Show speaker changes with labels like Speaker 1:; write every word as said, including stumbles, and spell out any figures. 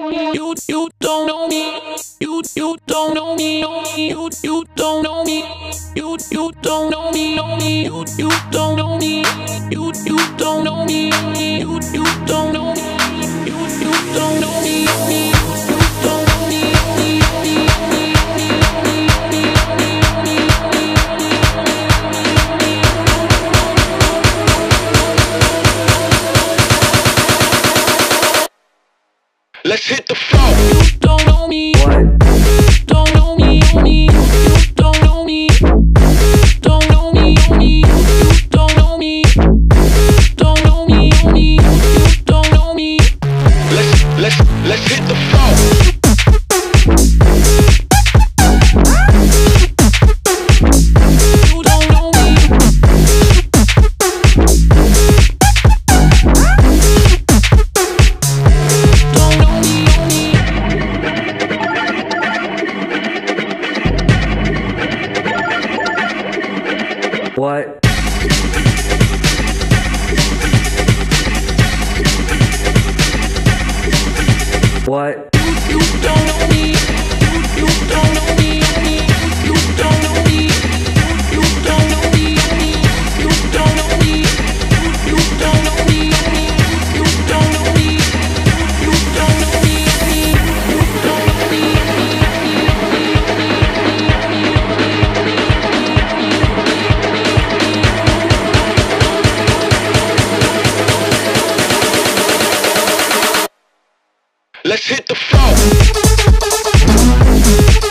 Speaker 1: You you don't know me. You you don't know me. You you don't know me. You you don't know me. You you don't know me. You you don't know me. You you don't know me. You you don't know me.
Speaker 2: Let's hit the floor.
Speaker 1: You don't know me.
Speaker 3: What?
Speaker 1: Don't know me. Me. You don't know me. Don't know me. Me. You don't know me. Don't know me. Me. You don't know me.
Speaker 2: Let's let's let's hit the floor.
Speaker 1: You don't know me. Don't know me.
Speaker 3: What? What?
Speaker 1: You don't know me. You you don't know me. You don't know me. You don't know me. You don't know me. You don't know me. You don't know me. You don't know me. You don't know me.
Speaker 2: Let's hit the floor.